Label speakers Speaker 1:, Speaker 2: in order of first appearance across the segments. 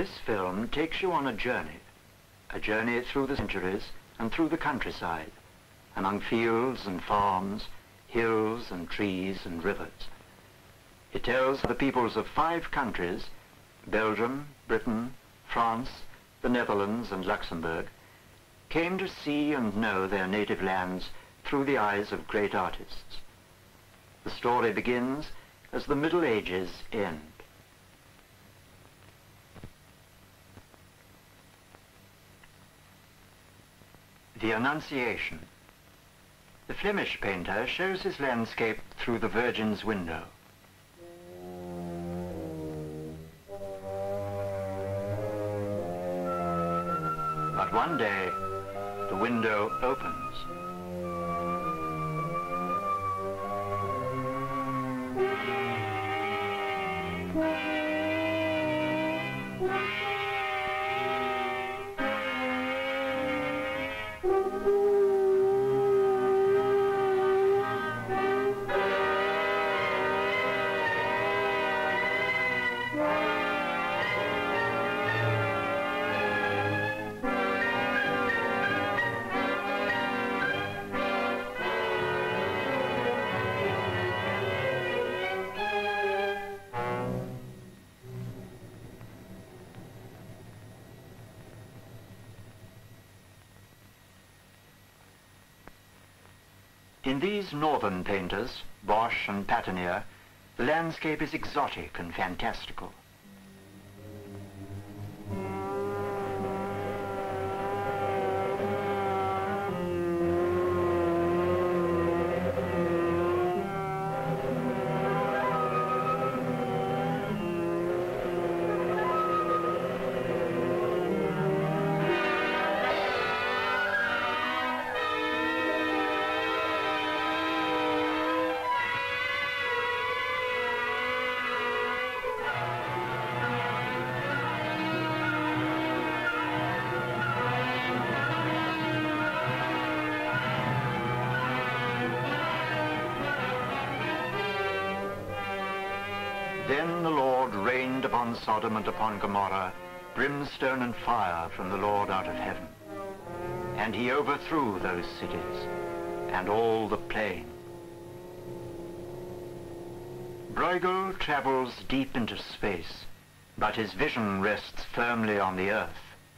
Speaker 1: This film takes you on a journey through the centuries and through the countryside, among fields and farms, hills and trees and rivers. It tells the peoples of 5 countries, Belgium, Britain, France, the Netherlands and Luxembourg, came to see and know their native lands through the eyes of great artists. The story begins as the Middle Ages end. The Annunciation. The Flemish painter shows his landscape through the Virgin's window. But one day, the window opens. In these northern painters, Bosch and Patinier, the landscape is exotic and fantastical. Then the Lord rained upon Sodom and upon Gomorrah brimstone and fire from the Lord out of heaven. And he overthrew those cities and all the plain. Bruegel travels deep into space, but his vision rests firmly on the earth.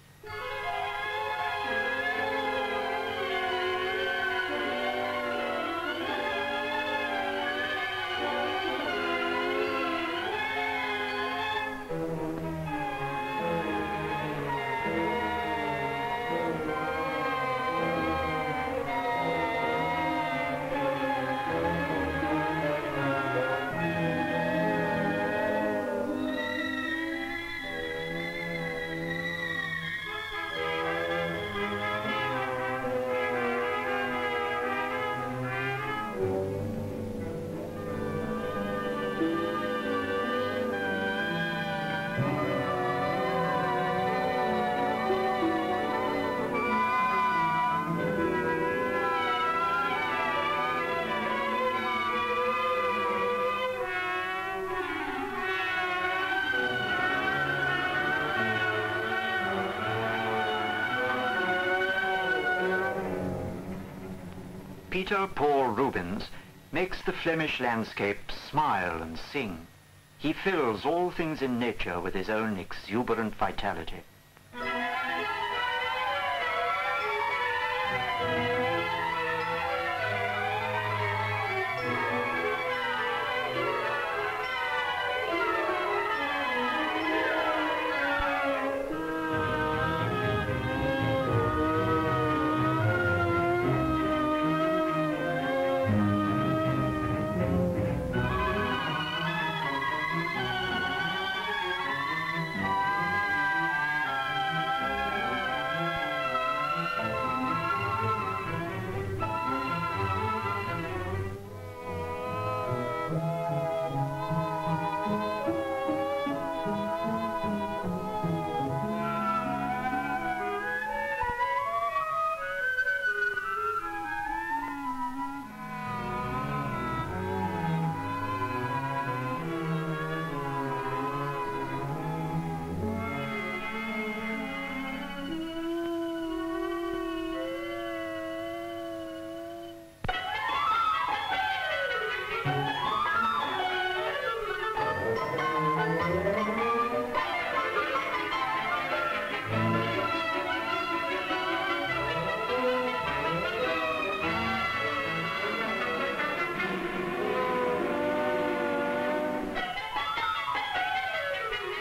Speaker 1: Peter Paul Rubens makes the Flemish landscape smile and sing. He fills all things in nature with his own exuberant vitality.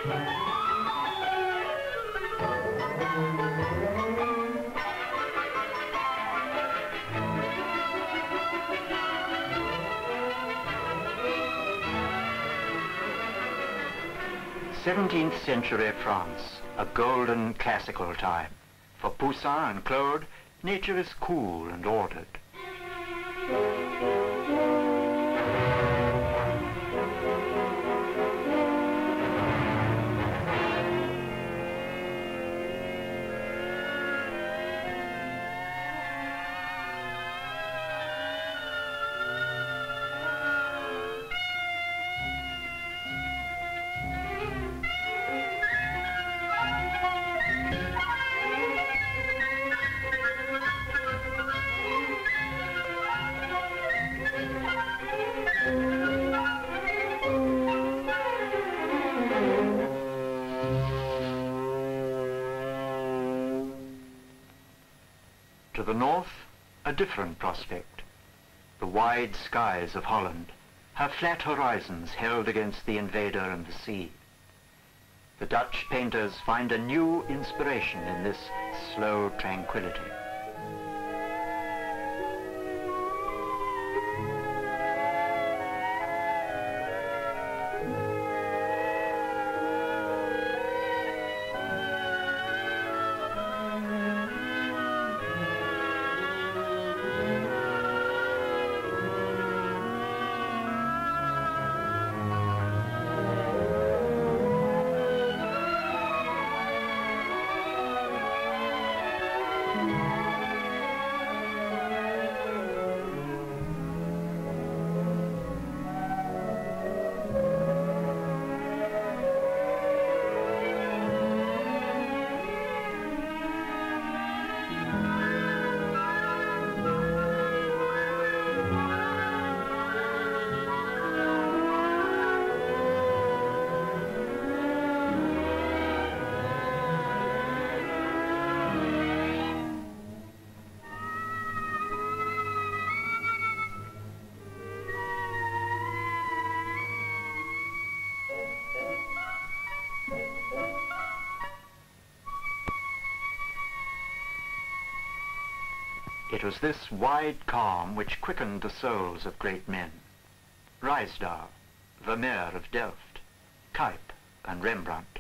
Speaker 1: th century France, a golden classical time. For Poussin and Claude, nature is cool and ordered. To the north, a different prospect. The wide skies of Holland have flat horizons held against the invader and the sea. The Dutch painters find a new inspiration in this slow tranquility. It was this wide calm which quickened the souls of great men. Ruysdael, Vermeer of Delft, Cuyp and Rembrandt.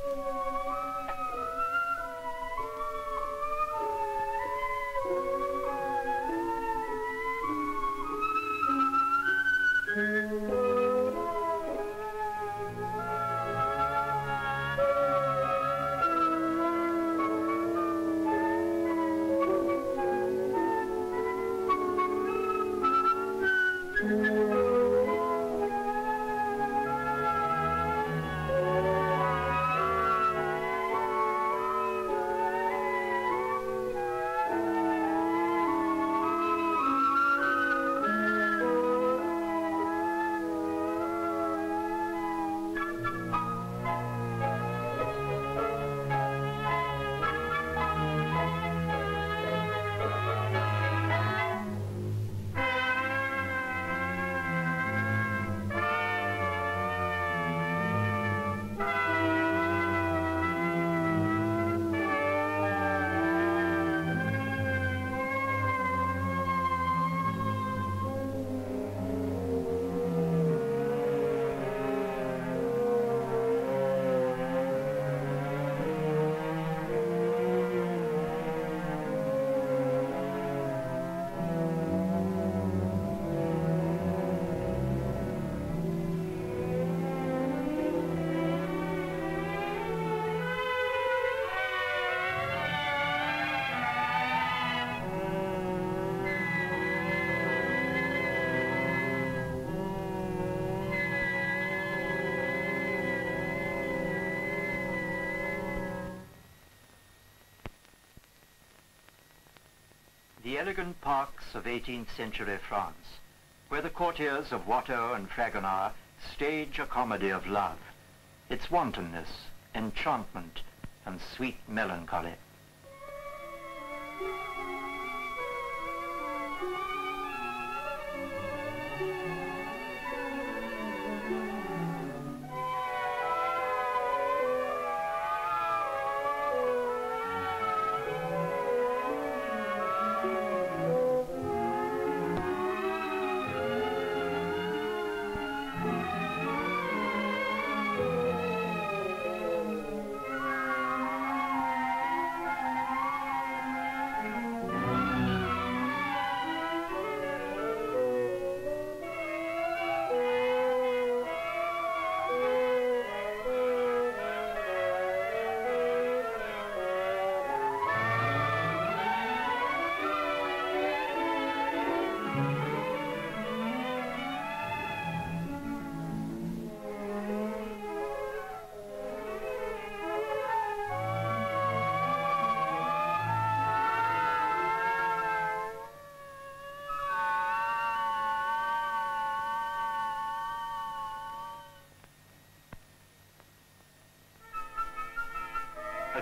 Speaker 1: The elegant parks of 18th century France, where the courtiers of Watteau and Fragonard stage a comedy of love, its wantonness, enchantment, and sweet melancholy.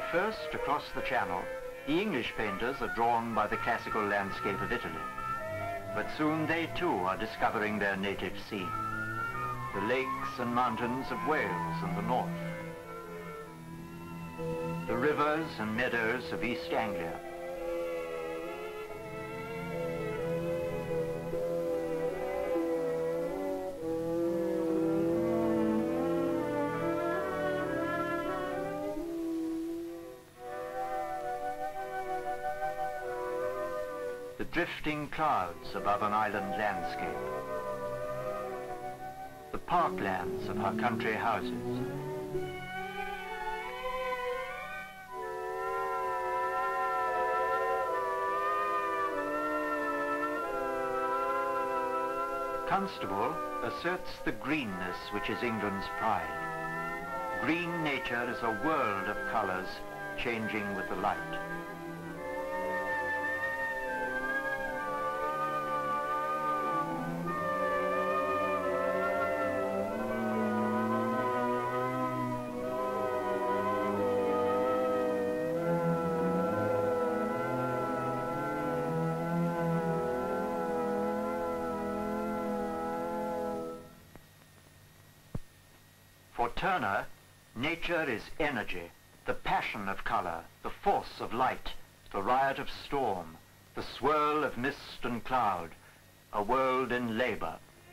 Speaker 1: first, across the Channel, the English painters are drawn by the classical landscape of Italy. But soon they too are discovering their native scene, the lakes and mountains of Wales and the north, the rivers and meadows of East Anglia. The drifting clouds above an island landscape, the parklands of her country houses, Constable asserts the greenness which is England's pride. Green nature is a world of colours changing with the light. For Turner, nature is energy, the passion of colour, the force of light, the riot of storm, the swirl of mist and cloud, a world in labour.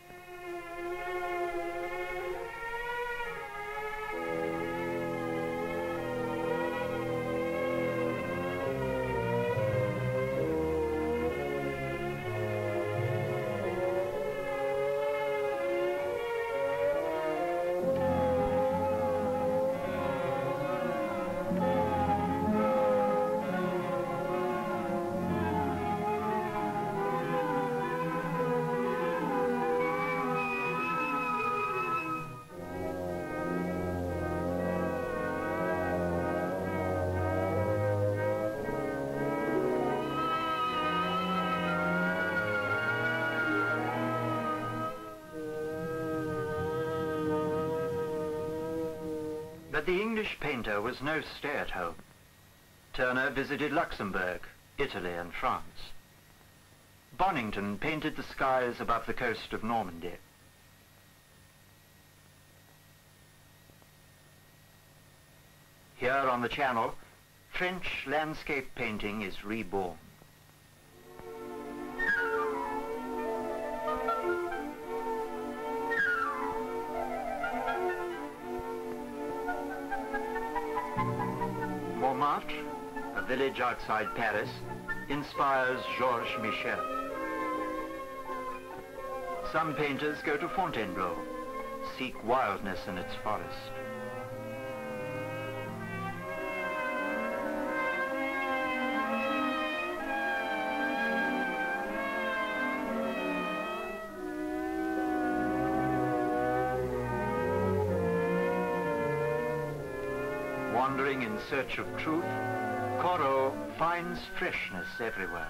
Speaker 1: But the English painter was no stay-at-home. Turner visited Luxembourg, Italy and France. Bonington painted the skies above the coast of Normandy. Here on the Channel, French landscape painting is reborn. Montmartre, a village outside Paris, inspires Georges Michel. Some painters go to Fontainebleau, seek wildness in its forest. Wandering in search of truth, Corot finds freshness everywhere.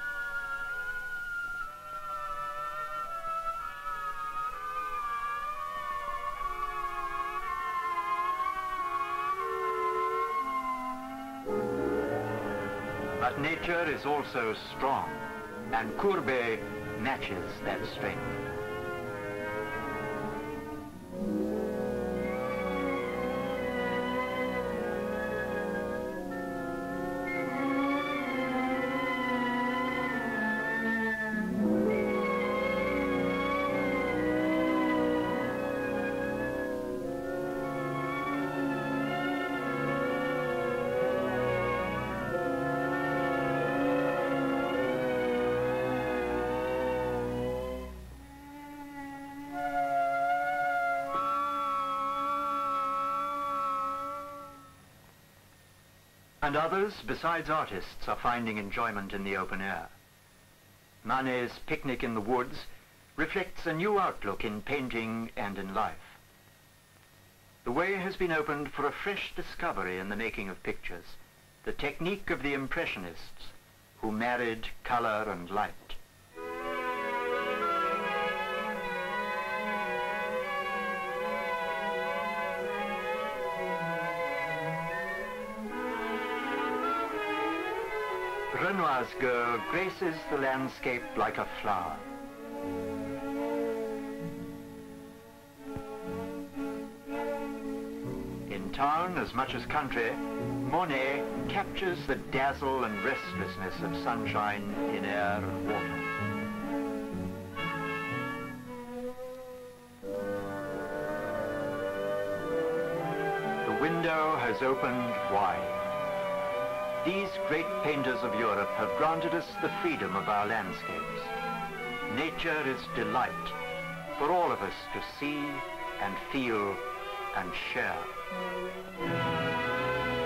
Speaker 1: But nature is also strong, and Courbet matches that strength. And others, besides artists, are finding enjoyment in the open air. Manet's Picnic in the Woods reflects a new outlook in painting and in life. The way has been opened for a fresh discovery in the making of pictures, the technique of the Impressionists, who married color and light. Renoir's girl graces the landscape like a flower. In town as much as country, Monet captures the dazzle and restlessness of sunshine in air and water. The window has opened wide. These great painters of Europe have granted us the freedom of our landscapes. Nature is delight for all of us to see and feel and share.